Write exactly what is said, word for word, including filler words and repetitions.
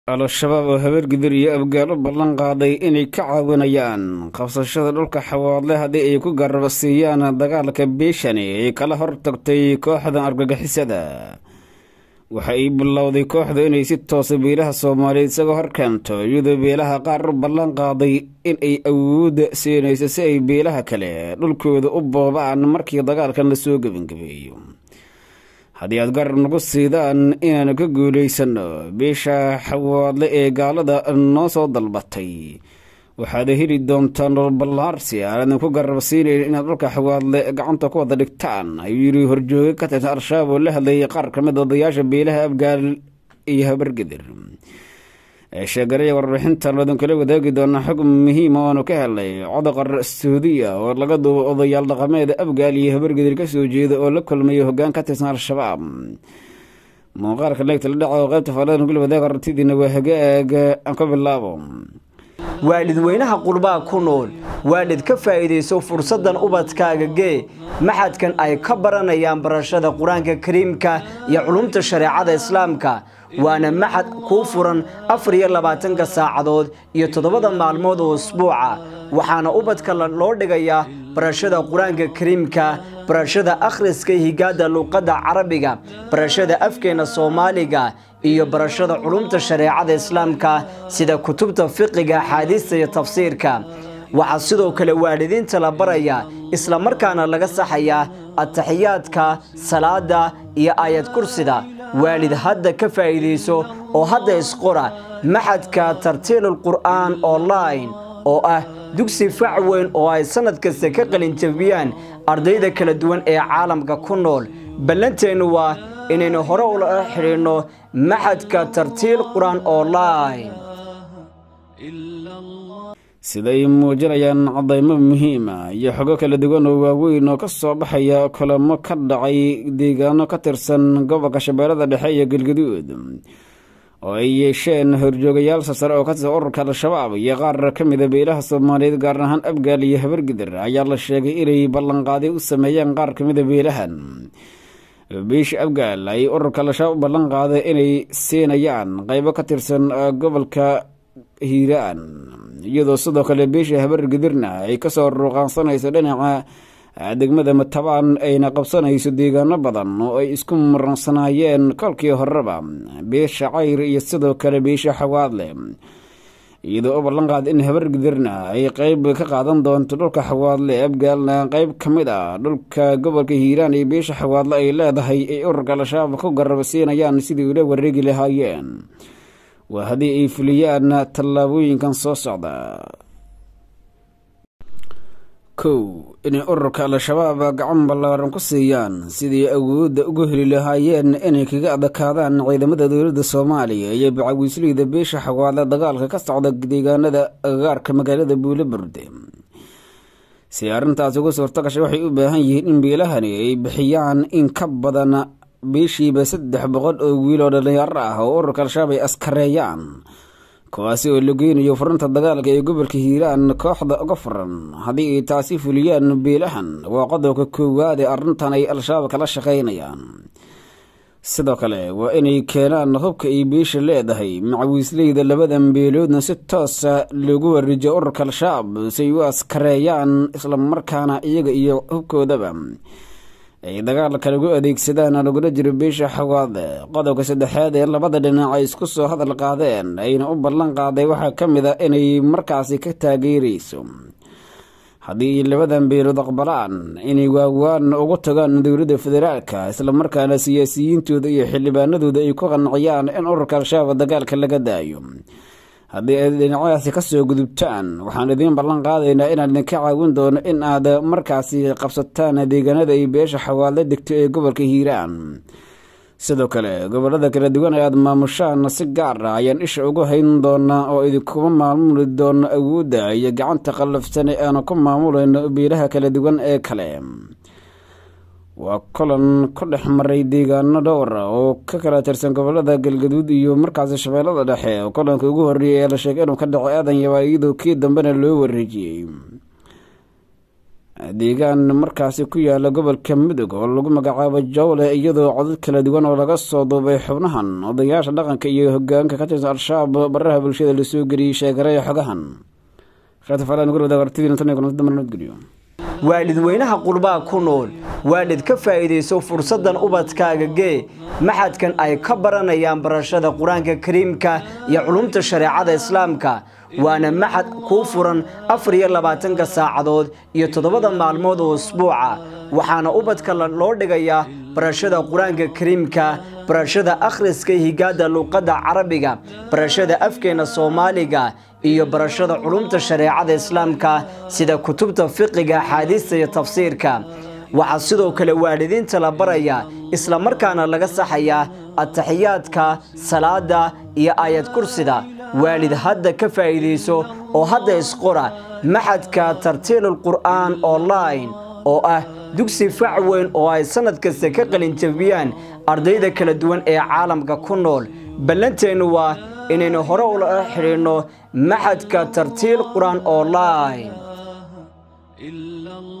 Al-Shabaab oo habar gidir iyo abgaalo ballan qaaday inay ka caawinayaan qabsashada dhulka xawaadle haddii ay ku garabsiiyaan dagaalka beeshani ay kala hortagtay kooxda argagixisada. Waxa ay bilowday kooxdu inay si toos ah beelaha Soomaaliyeed isaga horkeento iyadoo beelaha qaar u ballan qaaday in ay awood siinayso si ay beelaha kale dhulkooda u boobaan markii dagaalkan la soo gabagabeeyo. haddii aad garab nagu siidaan inaanu ka guulaysano beesha xawaadle ee gaalada noo soo dalbatay waxaad heli doontaan nolol ballaarsi aanan ku garab siinayn inaad dhulka xawaadle gacanta ku wada dhigtaan ayuu yidhi horjooge ka tirsan Al-Shabaab oo la hadlayay qaar ka mid ah odayaasha beelaha abgaal iyo habargidir. sheegaraya warbixintan wadan kala wadaagi doona xog muhiim ah oo ka helay codqar Sacuudiya oo laga duubo odayaal dhaqameed abgaal iyo habargidir ka soo jeeda oo la kulmay hoggaan ka tirsan Al-Shabaab. muuqaalka leegta la dhaco qaybta faladan kula wadaag aragtidiina waa hagaag aan ka bilaabo. waalid weynaha qurbaa ku nool waalid ka faa'iideyso fursadan ubadkaaga gee maxadkan ay ka baranayaan barashada quraanka kariimka iyo culumta shariicada islaamka waana maxad ku furan afar iyo labaatan saacadood iyo toddobada maalmood oo usbuuca waxaana ubadka loo dhigayaa barashada quraanka kariimka barashada akhriska higaada luqadda carabiga barashada afkeena Soomaaliga iyo barashada culumta shariicada islaamka sida kutubta fiqiga xadiiska iyo tafsiirka waxa sidoo kale waalidiinta la baraya isla markaana laga saxaya at-tahiyaadka salaada iyo aayad kursida waalid hadda ka faa'iideyso oo hadda isqora maxadka tartiilul qur'aan online oo ah dugsi fac weyn oo ay sanad kasta ka qalin jabiyaan ardayda kala duwan ee caalamka ku nool ballanteenu waa inaynu hore ula xiriirno maxadka tartiil qur'aan online. siday muujinayaan cadaymo muhiim ah iyo xogo kala duwan oo waaweyn oo ka soo baxaya kulamo ka dhacay deegaano ka tirsan gobolka Shabeellada Dhexe iyo Galgaduud oo ay yeesheen horjoogayaal sare oo ka tirsan ururka Al-Shabaab iyo qaar ka mid ah beelaha Soomaaliyeed gaar ahaan abgaal iyo habargidir ayaa la sheegay inay ballan qaaday u sameeyeen qaar ka mid ah beelahan. beesha abgaal ay ururka Al-Shabaab ballan qaaday inay siinayaan qaybo ka tirsan gobolka Hiiraan iyadoo sidoo kale beesha habargidirna ay ka soo ruuqaansanayso dhinaca degmada Matabaan ayna qabsanayso deegaano badan oo ay isku maransanaayeen kolkii horeba beesha Cayr iyo sidoo kale beesha Xawaadle iyadoo u ballan qaaday in habargidirna ay qayb ka qaadan doonto dhulka Xawaadle abgaalna qayb ka mid ah dhulka gobolka Hiiraan iyo beesha Xawaadle ay leedahay ay ururka Al-Shabaab ku garab siinayaan sidii ula wareegi lahaayeen waa haddii ay fuliyaan tallaabooyinkan soo socda. kow inay ururka Al-Shabaab gacan ballaaran ku siiyaan sidii awoodda ugu heli lahaayeen inay kaga adkaadaan ciidamada dowladda Soomaaliya iyo bacawiisleyda beesha Xawaadle dagaalka ka socda deegaanada agagaarka magaalada Buulaburde. si arrintaas uga suurto gashay waxay u baahan yihiin in beelahani ay bixiyaan in ka badan beeshiiba saddex boqol oo wiil oo dhalinyaro ah oo ururka Al-Shabaab ay askareeyaan kuwaasi oo la geynayo furunta dagaalka ee gobolka Hiiraan kooxda uga furan haddii ay taasi fuliyaan beelahan waa qodobka koowaad ee arrintan ay Al-Shabaab kala shaqaynayaan. sidoo kale waa inay keenaan hubka ay beesha leedahay macawiisleyda labadan beeloodna si toos ah loogu wareejiyo ururka Al-Shabaab si ay u askareeyaan isla markaana iyaga iyo hubkoodaba ay dagaalka lagu adeegsadaan lagula jiro beesha Xawaadle. qodobka saddexaad ee labada dhinac ay isku soo hadal qaadeen ayna u ballan qaaday waxaa ka mid ah inay markaasi ka taageerayso haddii labadan beelood aqbalaan inay waawaan ugu tagaan dowladda federaalka isla markaana siyaasiyiintooda iyo xildhibaanadooda ay ku qanciyaan in ururka Al-Shabaab dagaalka laga daayo. haddii ay dhinacaasi ka soo gudubtaan waxaan idiin ballan qaadaynaa inaan idinka caawin doono in aad markaasi qabsataan deegaanada ay beesha Xawaadle degto ee gobolka Hiiraan. sidoo kale gobolada kala duwan ee aad maamushaan si gaar ah ayaan isha ugu hayn doonaa oo idinkuma maamuli doono awoodda iyo gacanta qallafsan ee aanu ku maamulayno beelaha kala duwan ee kale. waa kulan ku dhex maray deegaano dhowr ah oo ka kala tirsan gobolada Galgaduud iyo markaas Shabeellada Dhexe oo kulanka ugu horeeyay la sheegay inuu ka dhaco aadan yahay iyadoo kii dambena loo wareejiyay. deegaan markaasi ku yaala gobolka Mudug oo lagu magacaabo Jawle iyadoo codad kala duwan oo laga soo duubay xubnahan odayaasha dhaqanka iyo hoggaanka ka tirsan al-shabaab baraha bulshada la soo geliyay sheegaray xogahan khata falaan gurada wartidina tan iyo damar geliyo waalidweynaha qurbaa ku nool waalid ka faa'iideyso fursadan ubadkaaga gee maxadkan ay ka baranayaan barashada quraanka kariimka iyo culumta shariicada islaamka waana maxad ku furan afar iyo labaatan saacadood iyo toddobada maalmood oo usbuuca waxaana ubadka loo dhigayaa barashada quraanka kariimka barashada akhriska higaada luqadda carabiga barashada afkeena Soomaaliga iyo barashada culumta shariicada islaamka sida kutubta fiqiga xadiiska iyo tafsiirka waxa sidoo kale waalidiinta la baraya isla markaana laga saxaya at-tahiyaadka salaada iyo aayad kursida waalid hadda ka faa'iideyso oo hadda isqora maxadka tartiilul qur'aan online oo ah dugsi fac weyn oo ay sanad kasta ka qalin jabiyaan ardayda kala duwan ee caalamka ku nool ballanteenu waa inaynu hore u xiriirno maxadka tartiil qur'aan online.